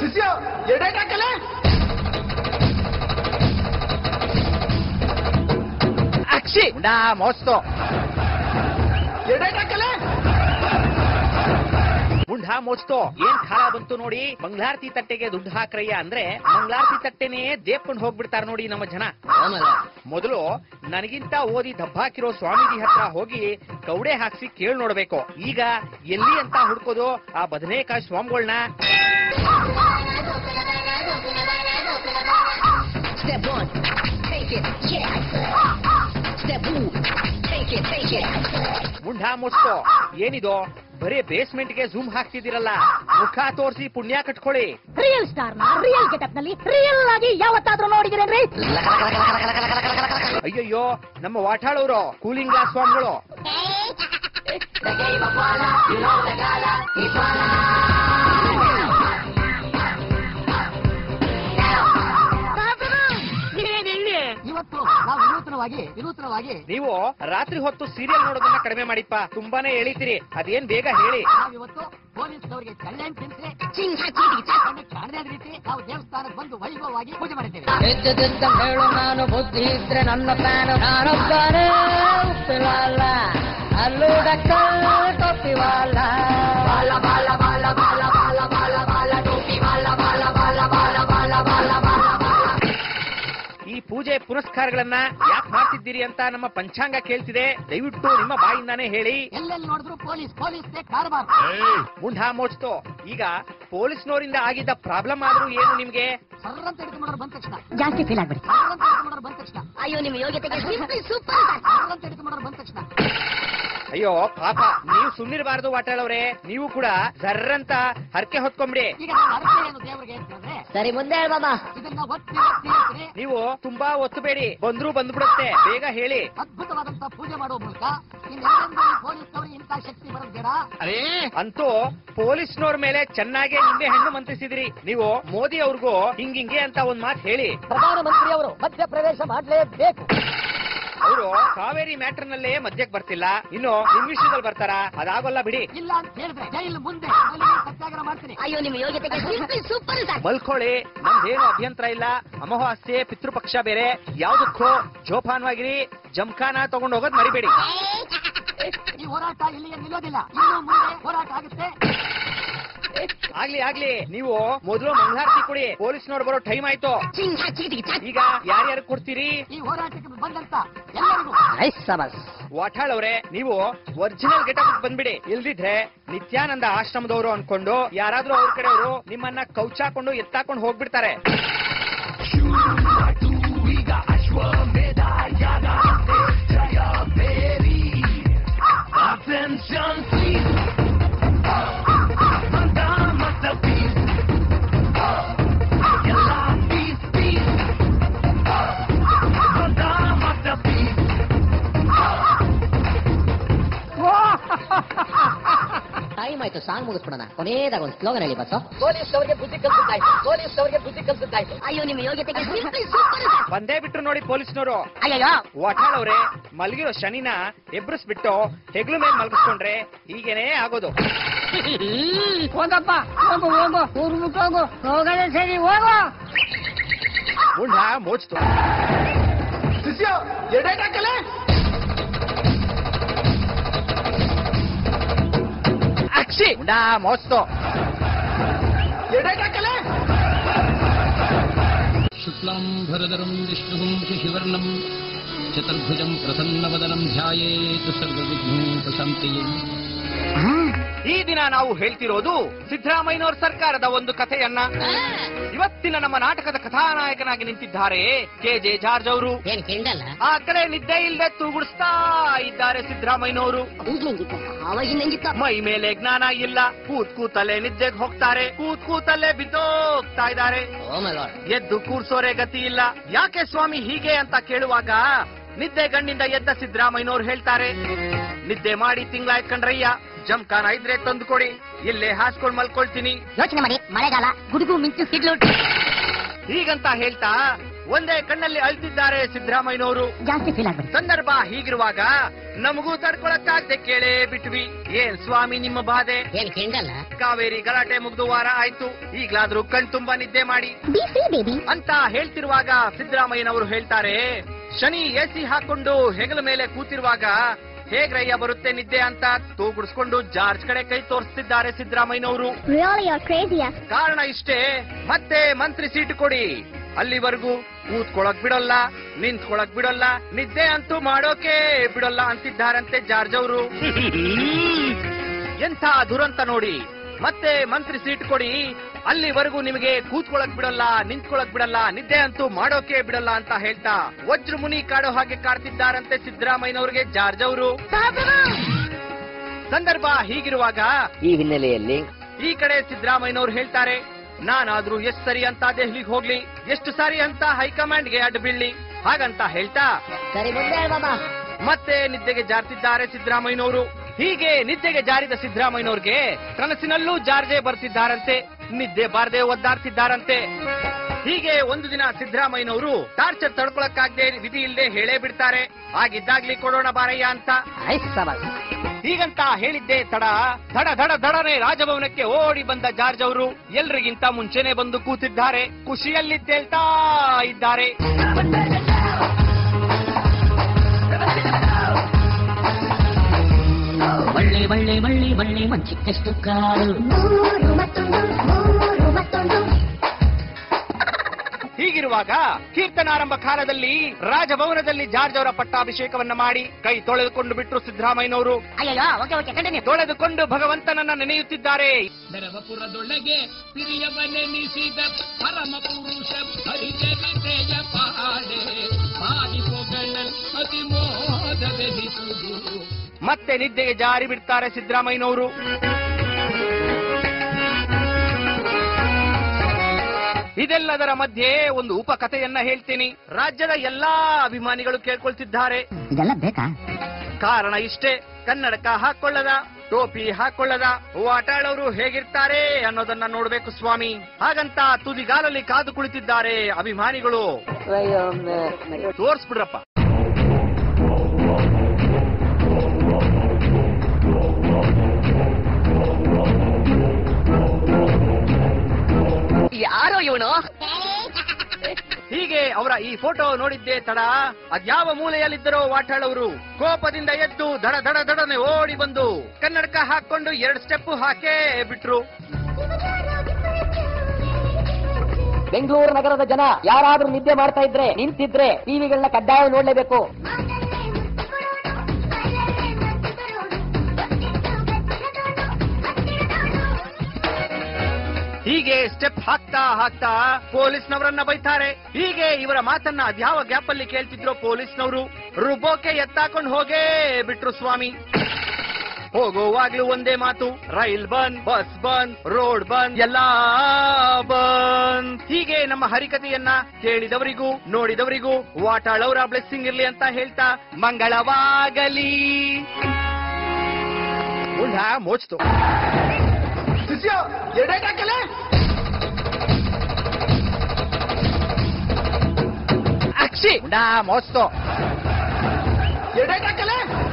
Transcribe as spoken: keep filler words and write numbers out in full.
ಎಡೆಟ್ ಹಾಕಲೆ ಅಕ್ಷಿ ಡಾ ಮೋಸ್ತೋ ಎಡೆಟ್ ಹಾಕಲೆ ಮುಂಡಾ ಮೋಚ್ತೋ ಏನ್ ಖಾಲ ಬಂತು ನೋಡಿ. ಮಂಗಳಾರತಿ ತಟ್ಟೆಗೆ ದುಡ್ಡು ಹಾಕ್ರಯ್ಯ ಅಂದ್ರೆ ಮಂಗಳಾರತಿ ತಟ್ಟೆನೇ ದೇಪ್ಕೊಂಡು ಹೋಗ್ಬಿಡ್ತಾರ ನೋಡಿ ನಮ್ಮ ಜನ. ಮೊದಲು ನನಗಿಂತ ಓದಿ ದಬ್ಬಾಕಿರೋ ಸ್ವಾಮೀಜಿ ಹತ್ರ ಹೋಗಿ ಕೌಡೆ ಹಾಕ್ಸಿ ಕೇಳ್ ನೋಡ್ಬೇಕು. ಈಗ ಎಲ್ಲಿ ಅಂತ ಹುಡ್ಕೋದು ಆ ಬದನೇಕಾಯಿ ಸ್ವಾಮಿಗಳನ್ನ. ಮುಂಡಾ ಮೋಚ್ತೋ ಏನಿದು ಬರೀ ಬೇಸ್ಮೆಂಟ್ ಗೆ ಝೂಮ್ ಹಾಕ್ತಿದ್ದೀರಲ್ಲ, ಮುಖ ತೋರಿಸಿ ಪುಣ್ಯ ಕಟ್ಕೊಳ್ಳಿ. ರಿಯಲ್ ಸ್ಟಾರ್ ನ ರಿಯಲ್ ಗೆಟಪ್ ನಲ್ಲಿ ರಿಯಲ್ ಆಗಿ ಯಾವತ್ತಾದ್ರೂ ನೋಡಿದಿರೇನ್ರಿ? ಅಯ್ಯಯ್ಯೋ ನಮ್ಮ ವಾಟಾಳವರು ಕೂಲಿಂಗ್ ಗ್ಲಾಸ್ ಸ್ವಾಮಿಗಳು. ಇವತ್ತು ನಾವು ವಿನೂತನವಾಗಿ ವಿನೂತನವಾಗಿ ನೀವು ರಾತ್ರಿ ಹೊತ್ತು ಸೀರಿಯಲ್ ನೋಡೋದನ್ನ ಕಡಿಮೆ ಮಾಡಿಪ್ಪ, ತುಂಬಾನೇ ಎಳಿತೀರಿ. ಅದೇನ್ ಬೇಗ ಹೇಳಿ. ನಾವಿವತ್ತು ಪೊಲೀಸ್ನವರಿಗೆ ಕಲ್ಯಾಣ್ ತಿನ್ಸಿ ಕಾಣದೇ ರೀತಿ ನಾವು ದೇವಸ್ಥಾನಕ್ಕೆ ಬಂದು ವೈಭವವಾಗಿ ಪೂಜೆ ಮಾಡಿದ್ದೇವೆ. ಎದ್ದೆದ್ದ ಹೇಳು ನಾನು ಬುದ್ಧಿ ಇದ್ರೆ ನನ್ನ ಪ್ಲಾನ್ ನಾನೊಬ್ಬನೇ ಉಪ್ಪಿವಾಲ ಅಲ್ಲೂ ಡಕ್ಕಲ್ ಟೊಪ್ಪಿವಾಲ ಬಾಲ ಬಾಲ ಬಾಲ ಬಾಲ ಬಾಲ ಬಾಲ ಬಾಲ ಟೋಪಿ ಬಾಲ ಬಾಲ ಬಾಲ ಬಾಲ ಬಾಲ ಬಾಲ ಬಾಲ. ಈ ಪೂಜೆ ಪುರಸ್ಕಾರಗಳನ್ನ ಯಾಕೆ ಮಾಡ್ತಿದ್ದೀರಿ ಅಂತ ನಮ್ಮ ಪಂಚಾಂಗ ಕೇಳ್ತಿದೆ. ದಯವಿಟ್ಟು ನಿಮ್ಮ ಬಾಯಿಂದಾನೇ ಹೇಳಿ. ಎಲ್ಲೆಲ್ಲಿ ನೋಡಿದ್ರು ಪೊಲೀಸ್ ಪೊಲೀಸ್ ಕಾರಬಾರ. ಮುಂಡಾ ಮೋಚ್ತೋ ಈಗ ಪೊಲೀಸ್ನವರಿಂದ ಆಗಿದ್ದ ಪ್ರಾಬ್ಲಮ್ ಆದ್ರೂ ಏನು ನಿಮ್ಗೆ? ಸರ್ರಂತ ಹಿಡಿದುಕೊಂಡ್ರೆ ಬಂದ ತಕ್ಷಣ ಜಾಸ್ತಿ ಫೀಲ್ ಆಗ್ಬಿಡಿ. ಸರ್ರಂತ ಹಿಡಿದುಕೊಂಡ್ರೆ ಬಂದ ತಕ್ಷಣ ಅಯ್ಯೋ ನಿಮ್ಮ ಯೋಗ್ಯತೆಗೆ ಸೂಪರ್. ಸರ್ರಂತ ಹಿಡಿದುಕೊಂಡ್ರೆ ಬಂದ ತಕ್ಷಣ ಅಯ್ಯೋ ಪಾಪ, ನೀವು ಸುಮ್ಮನಿರಬಾರದು ವಾಟಾಳವ್ರೆ. ನೀವು ಕೂಡ ಜರ್ರಂತ ಹರಕೆ ಹೊತ್ಕೊಂಬಿಡಿ. ಈಗ ಹರಕೆ ಏನು ದೇವರಿಗೆ ಅಂತಂದ್ರೆ ಸರಿ ಮುಂದೆ ಬಾಬಾ ಇದನ್ನ ಒತ್ತಿ ಒತ್ತಿ ಒತ್ತಿ ನೀವು ತುಂಬಾ ಒತ್ತಬೇಡಿ, ಬಂದ್ರು ಬಂದ್ಬಿಡುತ್ತೆ. ಬೇಗ ಹೇಳಿ. ಅದ್ಭುತವಾದಂತ ಪೂಜೆ ಮಾಡುವ ಮೂಲಕ ಇನ್ನೆಲ್ಲರಿಗೂ ಪೊಲೀಸ್ನವರಿಗೆ ಇಂಥ ಶಕ್ತಿ ಬರೋದು ಬೇಡ. ಅರೇ ಅಂತೂ ಪೊಲೀಸ್ನವ್ರ ಮೇಲೆ ಚೆನ್ನಾಗಿ ನಿಂಬೆ ಹಣ್ಣು ಮಂತ್ರಿಸಿದಿರಿ ನೀವು. ಮೋದಿ ಅವ್ರಿಗೂ ಹಿಂಗಿಂಗೆ ಅಂತ ಒಂದ್ ಮಾತು ಹೇಳಿ. ಪ್ರಧಾನಮಂತ್ರಿ ಅವರು ಮಧ್ಯಪ್ರವೇಶ ಮಾಡಲೇಬೇಕು. ಅವರು ಕಾವೇರಿ ಮ್ಯಾಟರ್ ನಲ್ಲೇ ಮಧ್ಯಕ್ಕೆ ಬರ್ತಿಲ್ಲ, ಇನ್ನು ನಿಮ್ ವಿಷಯದಲ್ಲಿ ಬರ್ತಾರ? ಅದಾಗಲ್ಲ ಬಿಡಿ. ಇಲ್ಲ ಅಂತ ಹೇಳಿದ್ರೆ ಜೈಲು ಮುಂದೆ ಸತ್ಯಾಗ್ರಹ ಮಾಡ್ತೀನಿ. ಅಯ್ಯೋ ನಿಮ್ಮ ಯೋಗ್ಯತೆಗೆ ಸೂಪರ್. ಮಲ್ಕೊಳ್ಳಿ, ನಮ್ದೇನು ಅಭ್ಯಂತರ ಇಲ್ಲ. ಅಮಾವಾಸ್ಯೆ ಪಿತೃಪಕ್ಷ ಬೇರೆ, ಯಾವ್ದಕ್ಕೂ ಜೋಪಾನವಾಗಿರಿ. ಜಮ್ಖಾನ ತಗೊಂಡು ಹೋಗೋದ್ ಮರಿಬೇಡಿ. ಈ ಹೋರಾಟ ಇಲ್ಲಿಗೆ ನಿಲ್ಲೋದಿಲ್ಲ, ಇನ್ನು ಮುಂದೆ ಹೋರಾಟ ಆಗುತ್ತೆ. ಆಗ್ಲಿ ಆಗ್ಲಿ, ನೀವು ಮೊದಲು ಮಂಗಳಾರತಿ ಕೊಡಿ. ಪೊಲೀಸ್ನವ್ರು ಬರೋ ಟೈಮ್ ಆಯ್ತು. ಈಗ ಯಾರ್ಯಾರು ಕೊಡ್ತೀರಿ? ಈ ಹೋರಾಟಕ್ಕೆ ಬಂದಂತ ಎಲ್ಲರಿಗೂ ವಾಟಾಳ್ ಅವ್ರೆ, ನೀವು ಒರಿಜಿನಲ್ ಗೆಟಪ್ ಬಂದ್ಬಿಡಿ. ಇಲ್ದಿದ್ರೆ ನಿತ್ಯಾನಂದ ಆಶ್ರಮದವರು ಅನ್ಕೊಂಡು ಯಾರಾದ್ರೂ ಅವ್ರ ಕಡೆಯವರು ನಿಮ್ಮನ್ನ ಕೌಚಾಕೊಂಡು ಎತ್ತಾಕೊಂಡು ಹೋಗ್ಬಿಡ್ತಾರೆ. ಟೈಮ್ ಆಯ್ತು, ಸಾಂಗ್ ಮುಗಿಸ್ಬಿಡೋಣ. ಕೊನೆಯದಾಗ ಒಂದು ಸ್ಲೋಗನ್ ಹೇಳಿ ಬಸ್. ಪೊಲೀಸ್ನವರಿಗೆ ಬುದ್ಧಿ ಕಲಿಸಿದ್ದಾಯ್ತು, ಪೊಲೀಸ್ನವರಿಗೆ ಬುದ್ಧಿ ಕಲಿಸಿದ್ದಾಯ್ತು. ಅಯ್ಯೋ ನಿಮ್ಮ ಯೋಗ್ಯತೆಗೆ ಬಂದೇ ಬಿಟ್ರು ನೋಡಿ ಪೊಲೀಸ್ನವರು. ಅಯ್ಯೋ ವಾಟಾಳ್ ಅವ್ರೆ, ಮಲಗಿರೋ ಶನಿನ ಎಬ್ರಿಸ್ಬಿಟ್ಟು ಹೆಗ್ಲು ಮೇಲೆ ಮಲಗಿಸ್ಕೊಂಡ್ರೆ ಹೀಗೇನೆ ಆಗೋದು. ಹೋಗಪ್ಪ ಹೋಗು ಹೋಗು ಊರ್ಬಿಟ್ಟು ಹೋಗು, ಹೋಗದೆ ಸರಿ ಹೋಗು. ಮುಂಡ ಮೋಚ್ತು. ಶಿಷ್ಯ ಎಡೆಟ್ ಹಾಕಲೆ ಅಕ್ಷಿ ಮುಂಡ ಮೋಚ್ತು. ಎಡೆಟ್ ಹಾಕಲೆ. ಶುಕ್ಲಾಂಬರಧರಂ ವಿಷ್ಣುಂ ಶಶಿವರ್ಣಂ ಚತುರ್ಭುಜಂ ಪ್ರಸನ್ನವದನಂ ಧ್ಯಾಯೇತ್ ಸರ್ವವಿಘ್ನೋಪಶಾಂತಯೇ. ಈ ದಿನ ನಾವು ಹೇಳ್ತಿರೋದು ಸಿದ್ದರಾಮಯ್ಯನವರ ಸರ್ಕಾರದ ಒಂದು ಕಥೆಯನ್ನ. ಇವತ್ತಿನ ನಮ್ಮ ನಾಟಕದ ಕಥಾನಾಯಕನಾಗಿ ನಿಂತಿದ್ದಾರೆ ಕೆ ಜೆ ಜಾರ್ಜ್ ಅವರು. ಆ ಕಡೆ ನಿದ್ದೆ ಇಲ್ಲದೆ ತೂಗುಡಿಸ್ತಾ ಇದ್ದಾರೆ ಸಿದ್ದರಾಮಯ್ಯನವರು. ಮೈ ಮೇಲೆ ಜ್ಞಾನ ಇಲ್ಲ, ಕೂತ್ ಕೂತಲ್ಲೇ ನಿದ್ದೆಗೆ ಹೋಗ್ತಾರೆ, ಕೂತ್ ಕೂತಲ್ಲೇ ಬಿದ್ದೋಗ್ತಾ ಇದ್ದಾರೆ. ಎದ್ದು ಕೂರ್ಸೋರೆ ಗತಿ ಇಲ್ಲ. ಯಾಕೆ ಸ್ವಾಮಿ ಹೀಗೆ ಅಂತ ಕೇಳುವಾಗ ನಿದ್ದೆ ಗಣ್ಣಿಂದ ಎದ್ದ ಸಿದ್ದರಾಮಯ್ಯನವರು ಹೇಳ್ತಾರೆ, ನಿದ್ದೆ ಮಾಡಿ ತಿಂಗಳಾಯ್ತು ಕಣ್ರಯ್ಯ, ಜಮ್ಖಾನ ಇದ್ರೆ ತಂದು ಕೊಡಿ, ಇಲ್ಲೇ ಹಾಸ್ಕೊಂಡ್ ಮಲ್ಕೊಳ್ತೀನಿ. ಯೋಚನೆ ಮಾಡಿ, ಮಳೆಗಾಲ, ಗುಡುಗು ಮಿಂಚು ಸಿಡ್ಲು. ಹೀಗಂತ ಹೇಳ್ತಾ ಒಂದೇ ಕಣ್ಣಲ್ಲಿ ಅಳ್ತಿದ್ದಾರೆ ಸಿದ್ದರಾಮಯ್ಯನವರು. ಜಾಸ್ತಿ ಫೀಲ್ ಆಗ್ಬೇಡಿ. ಸಂದರ್ಭ ಹೀಗಿರುವಾಗ ನಮಗೂ ತಡ್ಕೊಳಕ್ಕಾಗದೆ ಕೇಳೇ ಬಿಟ್ವಿ. ಏನ್ ಸ್ವಾಮಿ ನಿಮ್ಮ ಬಾಧೆ? ಏನ್ ಕೆಂಡಲ್ಲ? ಕಾವೇರಿ ಗಲಾಟೆ ಮುಗ್ದು ವಾರ ಆಯ್ತು, ಈಗ್ಲಾದ್ರೂ ಕಣ್ ತುಂಬಾ ನಿದ್ದೆ ಮಾಡಿ ಅಂತ ಹೇಳ್ತಿರುವಾಗ ಸಿದ್ದರಾಮಯ್ಯನವರು ಹೇಳ್ತಾರೆ, ಶನಿ ಎಸಿ ಹಾಕೊಂಡು ಹೆಗಲ ಮೇಲೆ ಕೂತಿರುವಾಗ ಹೇಗ್ರಯ್ಯ ಬರುತ್ತೆ ನಿದ್ದೆ ಅಂತ ತೂಗುಡಿಸ್ಕೊಂಡು ಜಾರ್ಜ್ ಕಡೆ ಕೈ ತೋರಿಸ್ತಿದ್ದಾರೆ ಸಿದ್ದರಾಮಯ್ಯನವರು. ಕಾರಣ ಇಷ್ಟೇ, ಮತ್ತೆ ಮಂತ್ರಿ ಸೀಟು ಕೊಡಿ, ಅಲ್ಲಿವರೆಗೂ ಕೂತ್ಕೊಳಕ್ ಬಿಡೋಲ್ಲ, ನಿಂತ್ಕೊಳಕ್ ಬಿಡೋಲ್ಲ, ನಿದ್ದೆ ಅಂತೂ ಮಾಡೋಕೆ ಬಿಡೋಲ್ಲ ಅಂತಿದ್ದಾರಂತೆ ಜಾರ್ಜ್ ಅವರು. ಎಂಥ ದುರಂತ ನೋಡಿ. ಮತ್ತೆ ಮಂತ್ರಿ ಸೀಟ್ ಕೊಡಿ, ಅಲ್ಲಿವರೆಗೂ ನಿಮಗೆ ಕೂತ್ಕೊಳಕ್ ಬಿಡಲ್ಲ, ನಿಂತ್ಕೊಳಕ್ ಬಿಡಲ್ಲ, ನಿದ್ದೆ ಅಂತೂ ಮಾಡೋಕೆ ಬಿಡಲ್ಲ ಅಂತ ಹೇಳ್ತಾ ವಜ್ರ ಮುನಿ ಕಾಡೋ ಹಾಗೆ ಕಾಡ್ತಿದ್ದಾರಂತೆ ಸಿದ್ದರಾಮಯ್ಯನವರಿಗೆ ಜಾರ್ಜ್ ಅವರು. ಸಂದರ್ಭ ಹೀಗಿರುವಾಗ ಈ ಹಿನ್ನೆಲೆಯಲ್ಲಿ ಈ ಕಡೆ ಸಿದ್ದರಾಮಯ್ಯನವರು ಹೇಳ್ತಾರೆ, ನಾನಾದ್ರೂ ಎಷ್ಟು ಸರಿ ಅಂತ ದೆಹಲಿಗೆ ಹೋಗ್ಲಿ, ಎಷ್ಟು ಸಾರಿ ಅಂತ ಹೈಕಮಾಂಡ್ಗೆ ಅಡ್ಡ ಬೀಳ್ಲಿ, ಹಾಗಂತ ಹೇಳ್ತಾ ಸರಿ ಮುಂದೆ ಬಾಬಾ ಮತ್ತೆ ನಿದ್ದೆಗೆ ಜಾರ್ತಿದ್ದಾರೆ ಸಿದ್ದರಾಮಯ್ಯನವರು. ಹೀಗೆ ನಿದ್ದೆಗೆ ಜಾರಿದ ಸಿದ್ದರಾಮಯ್ಯನವ್ರಿಗೆ ಕನಸಿನಲ್ಲೂ ಜಾರ್ಜೆ ಬರ್ತಿದ್ದಾರಂತೆ, ನಿದ್ದೆ ಬಾರದೆ ಒದ್ದಾಡ್ತಿದ್ದಾರಂತೆ. ಹೀಗೆ ಒಂದು ದಿನ ಸಿದ್ದರಾಮಯ್ಯನವರು ಟಾರ್ಚರ್ ತಡ್ಕೊಳಕ್ಕಾಗದೆ ವಿಧಿ ಇಲ್ಲದೆ ಹೇಳೇ ಬಿಡ್ತಾರೆ, ಆಗಿದ್ದಾಗ್ಲಿ ಕೊಡೋಣ ಬಾರಯ್ಯ ಅಂತ. ಹೀಗಂತ ಹೇಳಿದ್ದೆ ತಡ ದಡ ದಡ ದಡನೆ ರಾಜಭವನಕ್ಕೆ ಓಡಿ ಬಂದ ಜಾರ್ಜ್ ಅವರು ಎಲ್ರಿಗಿಂತ ಮುಂಚೆನೆ ಬಂದು ಕೂತಿದ್ದಾರೆ, ಖುಷಿಯಲ್ಲಿ ತೇಲ್ತಾ ಇದ್ದಾರೆ. ಒಳ್ಳೆ ಒಳ್ಳೆ ಒಳ್ಳೆ ಒಳ್ಳೆ ಮಂಚಿಕ್ಕಷ್ಟು ಕಾಲು. ಹೀಗಿರುವಾಗ ಕೀರ್ತನಾರಂಭ ಕಾಲದಲ್ಲಿ ರಾಜಭವನದಲ್ಲಿ ಜಾರ್ಜ್ ಅವರ ಪಟ್ಟಾಭಿಷೇಕವನ್ನ ಮಾಡಿ ಕೈ ತೊಳೆದುಕೊಂಡು ಬಿಟ್ಟರು ಸಿದ್ದರಾಮಯ್ಯನವರು. ತೊಳೆದುಕೊಂಡು ಭಗವಂತನನ್ನ ನೆನೆಯುತ್ತಿದ್ದಾರೆ. ಬೆರವಪುರದೊಳಗೆ ಪ್ರಿಯವನೆನಿಸಿದ ಪರಮ ಪುರುಷ ಹರಿಜನತೆಯ ಪಾಡೆ ಪಾಡಿಪೊಗಳ ಅತಿ ಮೋದವೆನಿಸುವುದು. ಮತ್ತೆ ನಿದ್ದೆಗೆ ಜಾರಿ ಬಿಡ್ತಾರೆ ಸಿದ್ದರಾಮಯ್ಯನವರು. ಇದೆಲ್ಲದರ ಮಧ್ಯೆ ಒಂದು ಉಪಕಥೆಯನ್ನ ಹೇಳ್ತೀನಿ, ರಾಜ್ಯದ ಎಲ್ಲಾ ಅಭಿಮಾನಿಗಳು ಕೇಳ್ಕೊಳ್ತಿದ್ದಾರೆ. ಇದೆಲ್ಲ ಬೇಕಾ? ಕಾರಣ ಇಷ್ಟೇ, ಕನ್ನಡಕ ಹಾಕೊಳ್ಳದ, ಟೋಪಿ ಹಾಕೊಳ್ಳದ ವಾಟಾಳವರು ಹೇಗಿರ್ತಾರೆ ಅನ್ನೋದನ್ನ ನೋಡ್ಬೇಕು ಸ್ವಾಮಿ. ಹಾಗಂತ ತುದಿಗಾಲಲ್ಲಿ ಕಾದು ಕುಳಿತಿದ್ದಾರೆ ಅಭಿಮಾನಿಗಳು. ತೋರ್ಸ್ಬಿಡ್ರಪ್ಪ. ಯಾರೋ ಇವನು? ಹೀಗೆ ಅವರ ಈ ಫೋಟೋ ನೋಡಿದ್ದೇ ತಡ ಅದ್ಯಾವ ಮೂಲೆಯಲ್ಲಿದ್ದರೋ ವಾಟಾಳವರು ಕೋಪದಿಂದ ಎದ್ದು ದಡ ದಡ ದಡನೆ ಓಡಿ ಬಂದು ಕನ್ನಡಕ ಹಾಕೊಂಡು ಎರಡು ಸ್ಟೆಪ್ ಹಾಕೇ ಬಿಟ್ರು. ಬೆಂಗಳೂರು ನಗರದ ಜನ ಯಾರಾದ್ರೂ ನಿದ್ದೆ ಮಾಡ್ತಾ ಇದ್ರೆ ನಿಂತಿದ್ರೆ ಟಿವಿಗಳನ್ನ ಕಡ್ಡಾಯ ನೋಡ್ಲೇಬೇಕು. ಹೀಗೆ ಸ್ಟೆಪ್ ಹಾಕ್ತಾ ಹಾಕ್ತಾ ಪೊಲೀಸ್ನವರನ್ನ ಬೈತಾರೆ. ಹೀಗೆ ಇವರ ಮಾತನ್ನ ಅದ್ಯಾವ ಗ್ಯಾಪ್ ಅಲ್ಲಿ ಕೇಳ್ತಿದ್ರು ಪೊಲೀಸ್ನವರು. ರುಬೋಕೆ ಎತ್ತಾಕೊಂಡು ಹೋಗೇ ಬಿಟ್ರು ಸ್ವಾಮಿ. ಹೋಗುವಾಗ್ಲೂ ಒಂದೇ ಮಾತು, ರೈಲ್ ಬಂದ್, ಬಸ್ ಬಂದ್, ರೋಡ್ ಬಂದ್, ಎಲ್ಲಾ ಬಂದ್. ಹೀಗೆ ನಮ್ಮ ಹರಿಕತೆಯನ್ನ ಕೇಳಿದವರಿಗೂ ನೋಡಿದವರಿಗೂ ವಾಟಾಳವರ ಬ್ಲೆಸ್ಸಿಂಗ್ ಇರ್ಲಿ ಅಂತ ಹೇಳ್ತಾ ಮಂಗಳವಾಗಲಿ. ಉಂಡ ಮೋಚ್ತು ಎಡೆಟ್ ಹಾಕಲೆ ಅಕ್ಷಿ ಉಂಡ ಮೋಚ್ತು ಎಡೆಟ್ ಹಾಕಲೆ